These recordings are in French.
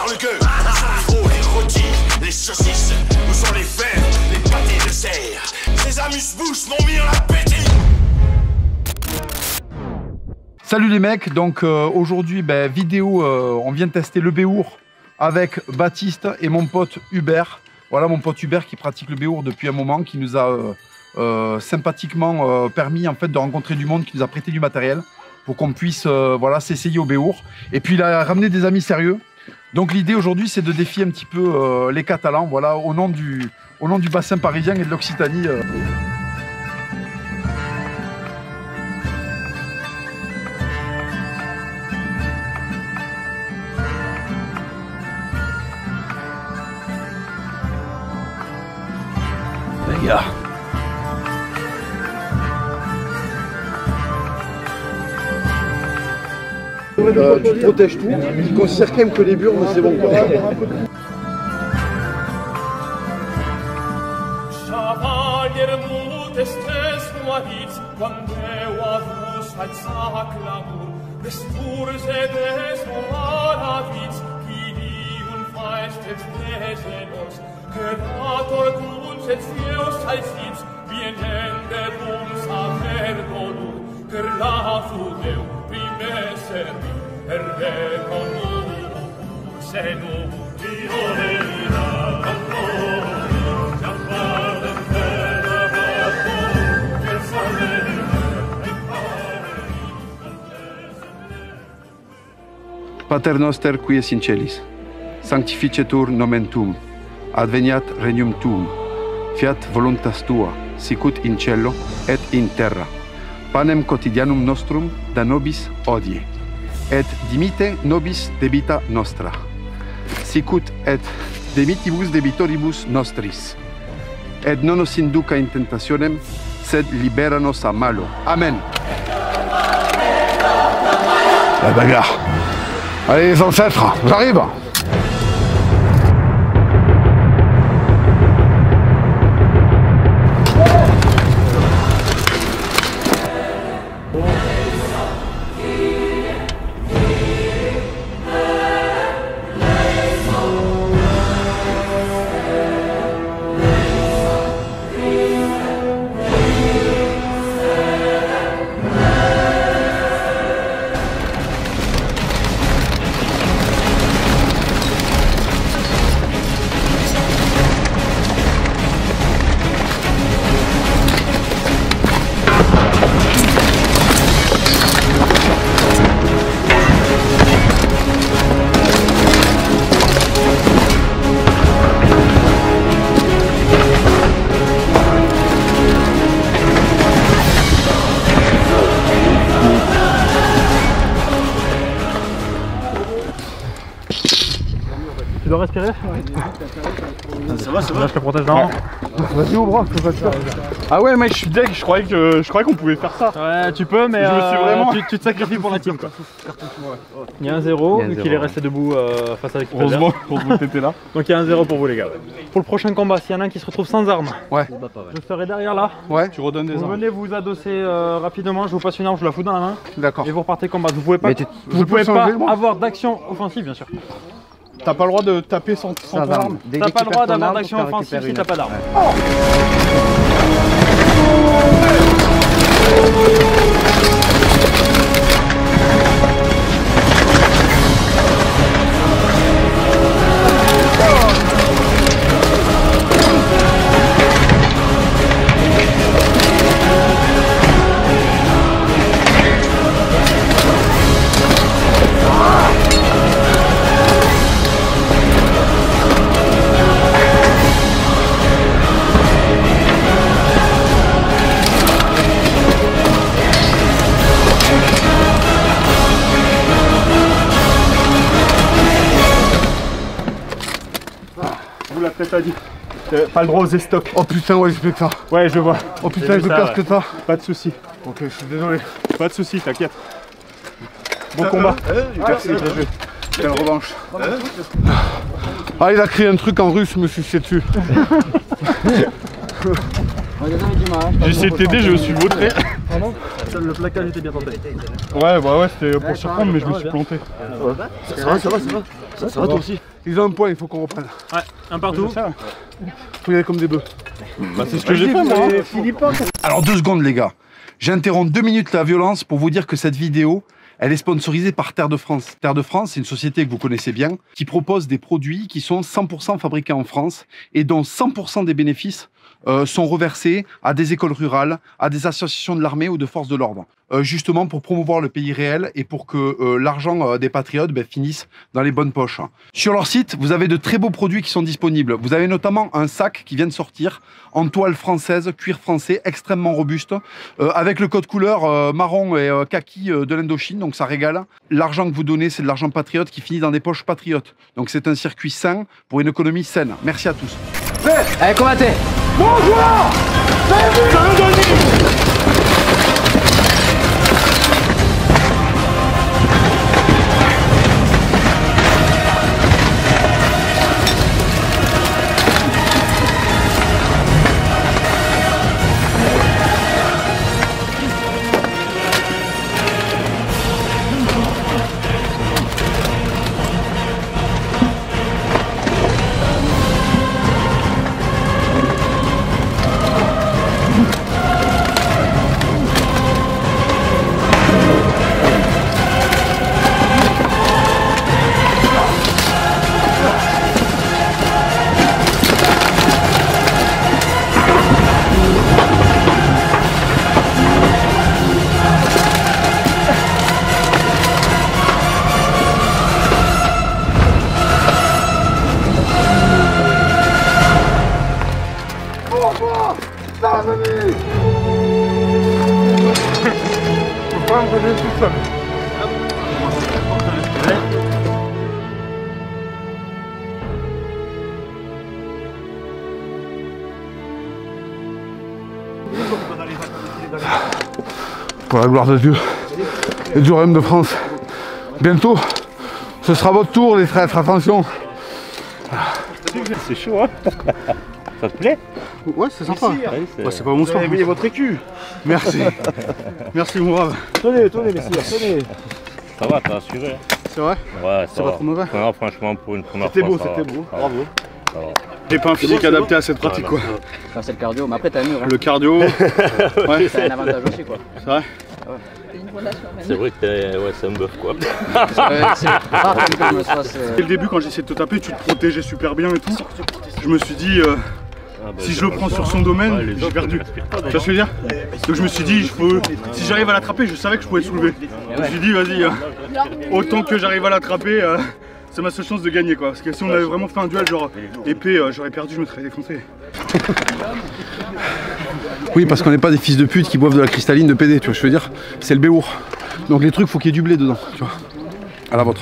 parle que oh, les rôtis, les saucisses, où sont les fers, les pâtés de serre. Ces amuse-bouches m'ont mis en appétit. Salut les mecs, donc aujourd'hui vidéo, on vient de tester le béour avec Baptiste et mon pote Hubert. Voilà mon pote Hubert qui pratique le béour depuis un moment, qui nous a sympathiquement permis en fait de rencontrer du monde, qui nous a prêté du matériel pour qu'on puisse voilà, s'essayer au béour. Et puis il a ramené des amis sérieux. Donc l'idée aujourd'hui c'est de défier un petit peu les Catalans, voilà, au nom du bassin parisien et de l'Occitanie. Les gars. Tu protèges tout, il considère quand même que les burnes c'est bon quoi. Pater noster qui es in celis, sanctificetur nomen tuum, adveniat regnum tuum, fiat voluntas tua, sicut in cielo et in terra. Panem quotidianum nostrum da nobis hodie, et dimite nobis debita nostra, sicut et demitibus debitoribus nostris, et non nos induca in tentationem, sed libera nos a malo. Amen. La bagarre. Allez les ancêtres, j'arrive. Tu dois respirer? Ça va, ça va. Là, je te protège d'avant. Vas-y au bras, Ah ouais mec, je suis deg, je croyais qu'on pouvait faire ça. Ouais, tu peux, mais tu te sacrifies pour la team quoi. Il y a un 0, vu qu'il est resté debout face à l'équipe. Heureusement que t'étais là. Donc il y a un 0 pour vous les gars. Pour le prochain combat, s'il y en a un qui se retrouve sans arme, ouais. Je serai derrière là. Ouais. Tu redonnes des Vous armes. venez vous adosser rapidement, je vous passe une arme, je vous la fous dans la main. D'accord. Et vous repartez combattre. Vous pouvez pas, avoir d'action offensive bien sûr. T'as pas le droit de taper sans ton arme. T'as pas le droit d'avoir d'action offensive si t'as pas d'arme. La tête a dit. Pas le droit aux estocs. Oh putain, ouais, j'explique ça. Ouais, je vois. Oh putain, je perds que ça. Pas de soucis. Ok, je suis désolé. Pas de soucis, t'inquiète. Bon combat. Merci, bien joué. Quelle revanche. Ah, il a crié un truc en russe, je me suis chié dessus. J'ai essayé de t'aider, je me suis vautré. Le plaquage était bien tenté. Ouais, bah ouais, c'était pour surprendre, mais je me suis planté. Ça va, ça va, ça va. Ça va toi aussi. Ils ont un point, il faut qu'on reprenne. Ouais, un partout. Faut y aller comme des bœufs. Bah, c'est ce que j'ai fait moi. Alors 2 secondes les gars. J'interromps 2 minutes la violence pour vous dire que cette vidéo, elle est sponsorisée par Terre de France. Terre de France, c'est une société que vous connaissez bien, qui propose des produits qui sont 100% fabriqués en France et dont 100% des bénéfices sont reversés à des écoles rurales, à des associations de l'armée ou de forces de l'ordre. Justement pour promouvoir le pays réel et pour que l'argent des patriotes finisse dans les bonnes poches. Sur leur site, vous avez de très beaux produits qui sont disponibles. Vous avez notamment un sac qui vient de sortir en toile française, cuir français, extrêmement robuste, avec le code couleur marron et kaki de l'Indochine, donc ça régale. L'argent que vous donnez, c'est de l'argent patriote qui finit dans des poches patriotes. Donc c'est un circuit sain pour une économie saine. Merci à tous. Allez, combattez! Bonjour. Pour la gloire de Dieu et du royaume de France. Bientôt, ce sera votre tour les traîtres, attention. C'est chaud, hein. Ça te plaît? Ouais, c'est sympa. Ouais, c'est pas mon sport. Vous avez votre écu. Merci. Merci Mourad. Tenez, messieurs, tenez. Ça va, t'as assuré. C'est vrai? Ouais, c'est pas trop mauvais. Non, franchement, pour une première fois. C'était beau. Bravo. Et pas un physique adapté à cette pratique, quoi. Enfin, c'est le cardio, mais après t'as un mur. Hein. Le cardio. Ouais. C'est un avantage aussi, quoi. C'est vrai? C'est vrai que c'est un bœuf, quoi. C'est rare que je me fasse. Dès le début, quand j'essayais de te taper, tu te protégeais super bien et tout. Je me suis dit, si je le prends sur son domaine, j'ai perdu. Tu vois ce que je veux dire? Donc je me suis dit, si j'arrive à l'attraper, je savais que je pouvais soulever. Je me suis dit, vas-y, autant que j'arrive à l'attraper, c'est ma seule chance de gagner, quoi. Parce que si on avait vraiment fait un duel genre épée, j'aurais perdu, je me serais défoncé. Oui, parce qu'on n'est pas des fils de pute qui boivent de la cristalline de PD, tu vois, je veux dire, c'est le béour. Donc les trucs, faut qu'il y ait du blé dedans, tu vois. À la vôtre.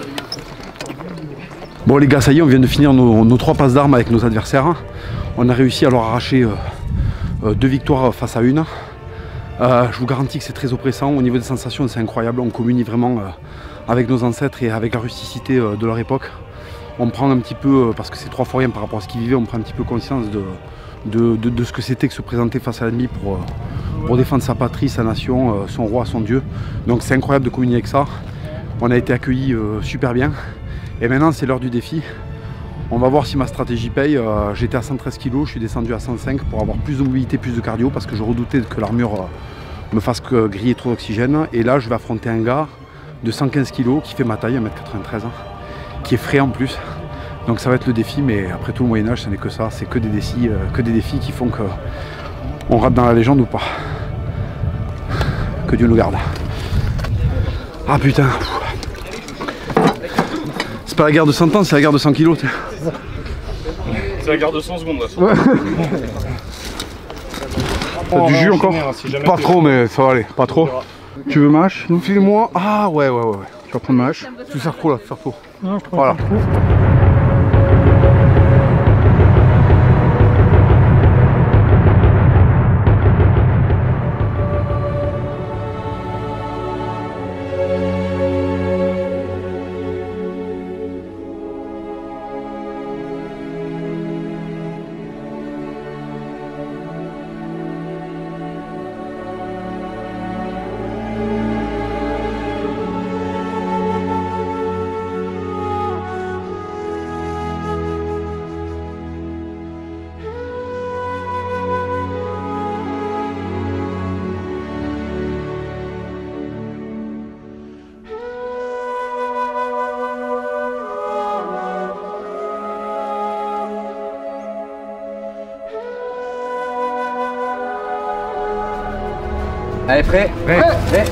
Bon les gars, ça y est, on vient de finir nos 3 passes d'armes avec nos adversaires. On a réussi à leur arracher 2 victoires face à 1. Je vous garantis que c'est très oppressant. Au niveau des sensations, c'est incroyable. On communie vraiment avec nos ancêtres et avec la rusticité de leur époque. On prend un petit peu, parce que c'est 3 fois rien par rapport à ce qu'ils vivaient, on prend un petit peu conscience de ce que c'était que se présenter face à l'ennemi pour défendre sa patrie, sa nation, son roi, son dieu. Donc c'est incroyable de communier avec ça. On a été accueillis super bien. Et maintenant c'est l'heure du défi. On va voir si ma stratégie paye. J'étais à 113 kg, je suis descendu à 105 pour avoir plus de mobilité, plus de cardio, parce que je redoutais que l'armure me fasse griller trop d'oxygène. Et là je vais affronter un gars de 115 kg qui fait ma taille, 1m93, qui est frais en plus. Donc ça va être le défi, mais après tout le Moyen-Âge, ce n'est que ça, c'est que des défis qui font qu'on rate dans la légende ou pas. Que Dieu nous garde. Ah putain. C'est pas la guerre de 100 ans, c'est la guerre de 100 kilos. C'est la guerre de 100 secondes là. Ouais. T'as du jus encore? Pas trop, mais ça va aller, pas trop. Tu veux ma hache? File-moi. Ah ouais. Tu vas prendre ma hache. Tu sers trop là, tu sers trop. Non, je prends voilà. Allez, prêt? Prêt.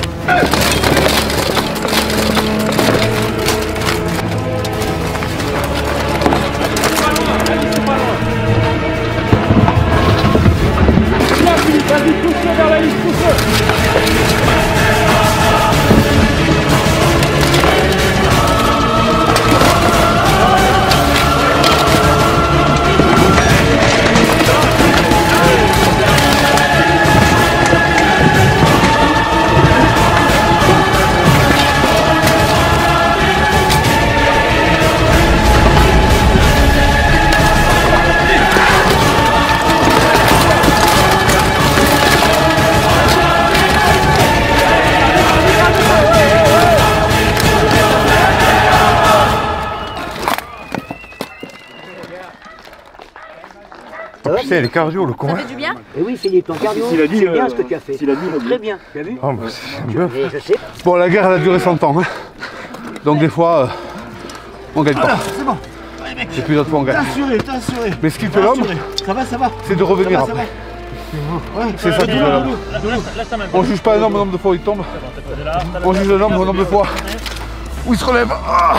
Vas-y, pousse-le vers la ligne, pousse-le. Tu sais, les cardio, le con. Ça fait du bien? Et oui Philippe, ton cardio, c'est bien ce que tu as fait. Très bien, tu as vu? Oh, bah, c'est bien. Et je sais. Bon, la guerre, elle a duré 100 ans. Hein. Donc des fois, on gagne pas. C'est bon. Et puis d'autres fois, on gagne. T'es assuré. Mais ce qui fait l'homme, Ça va. c'est de revenir après. C'est ça qui fait l'homme. On juge pas un homme au nombre de fois où il tombe. On juge un homme au nombre de fois où il se relève. Ah.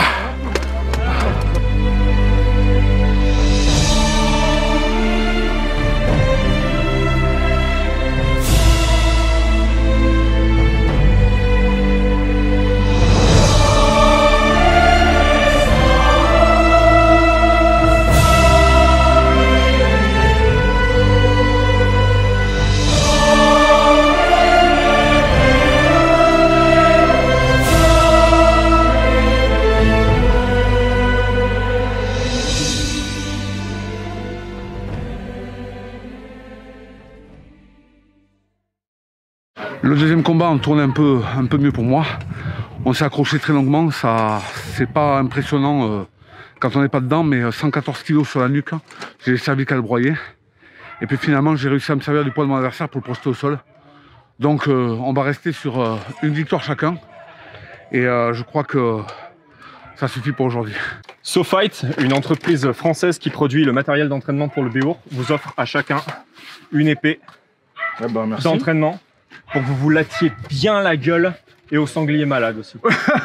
Le deuxième combat, on tournait un peu mieux pour moi. On s'est accroché très longuement, ça c'est pas impressionnant quand on n'est pas dedans, mais 114 kg sur la nuque, j'ai servi qu'à le broyer. Et puis finalement, j'ai réussi à me servir du poids de mon adversaire pour le poster au sol. Donc on va rester sur une victoire chacun. Et je crois que ça suffit pour aujourd'hui. SoFight, une entreprise française qui produit le matériel d'entraînement pour le Béour, vous offre à chacun une épée d'entraînement pour que vous vous lattiez bien la gueule et au sanglier malade aussi.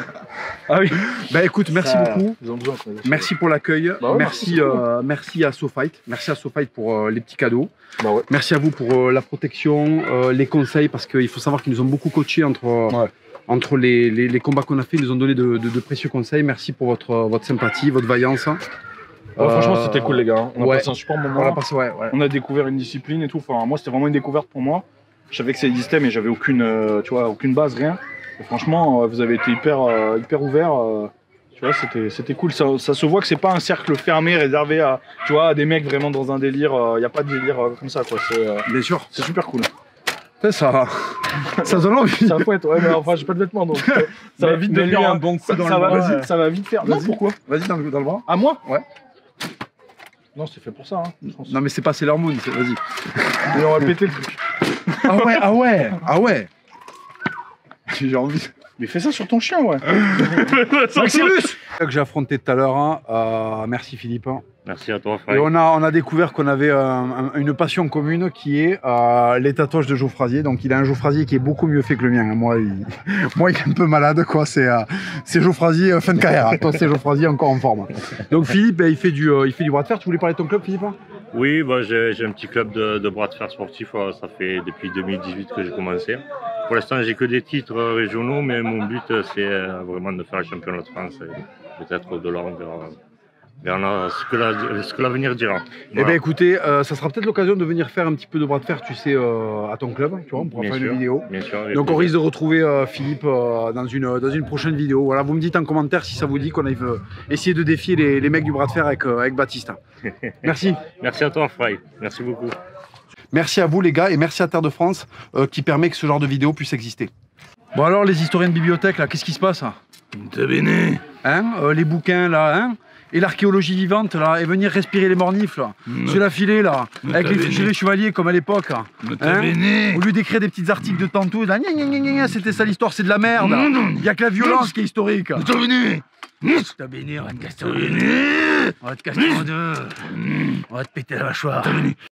Ah oui. Bah écoute, merci beaucoup. Merci pour l'accueil. Bah ouais, merci à SoFight. Merci à SoFight pour les petits cadeaux. Bah ouais. Merci à vous pour la protection, les conseils, parce qu'il faut savoir qu'ils nous ont beaucoup coachés entre les combats qu'on a fait. Ils nous ont donné de précieux conseils. Merci pour votre sympathie, votre vaillance. Franchement, c'était cool, les gars. On a passé un super moment. On a découvert une discipline et tout. Enfin, moi, c'était vraiment une découverte pour moi. Je savais que ça existait, mais j'avais aucune, aucune base, rien. Et franchement, vous avez été hyper ouvert. Tu vois, c'était cool. Ça se voit que c'est pas un cercle fermé réservé à, tu vois, à des mecs vraiment dans un délire. Il n'y a pas de délire comme ça, quoi. Bien sûr. C'est super cool. Ça donne envie. Ça fouette, ouais, mais enfin, j'ai pas de vêtements, donc ça va vite devenir un bon coup dans le bras. Ça va vite faire. Non, pourquoi? Vas-y dans le bras. À moi? Ouais. Non, c'est fait pour ça, hein, je pense. Non, mais c'est pas Sailor Moon, vas-y. Et on va péter le truc. Ah ouais. J'ai envie. Mais fais ça sur ton chien, ouais. Maximus que j'ai affronté tout à l'heure. Hein. Merci Philippe. Merci à toi, Et on a découvert qu'on avait une passion commune qui est les tatouages de Joe Frazier. Donc il a un Joe Frazier qui est beaucoup mieux fait que le mien. Moi, il est un peu malade, quoi. C'est Joe Frazier fin de carrière. Toi, c'est Joe Frazier encore en forme. Donc Philippe, il fait du bras de fer. Tu voulais parler de ton club, Philippe? Oui, bah, j'ai un petit club de bras de fer sportif. Ça fait depuis 2018 que j'ai commencé. Pour l'instant, j'ai que des titres régionaux, mais mon but, c'est vraiment de faire le championnat de France et peut-être de là vers ce que l'avenir dira. Voilà. Eh bien écoutez, ça sera peut-être l'occasion de venir faire un petit peu de bras de fer, tu sais, à ton club, tu vois, on pourra faire une vidéo. Bien sûr. Donc on risque de retrouver Philippe dans une prochaine vidéo. Voilà, vous me dites en commentaire si ça vous dit qu'on aille essayer de défier les mecs du bras de fer avec Baptiste. Merci. Merci à toi, Fry. Merci beaucoup. Merci à vous les gars et merci à Terre de France qui permet que ce genre de vidéo puisse exister. Bon alors les historiens de bibliothèque là, qu'est-ce qui se passe? Hein, les bouquins là, hein, et l'archéologie vivante là, et venir respirer les mornifs là, se la filer là, avec les fichiers chevaliers comme à l'époque. Hein, au lieu d'écrire des petits articles de tantôt, là, c'était ça l'histoire, c'est de la merde. Il n'y a que la violence qui est historique. On va te casser en deux. On va te péter la mâchoire.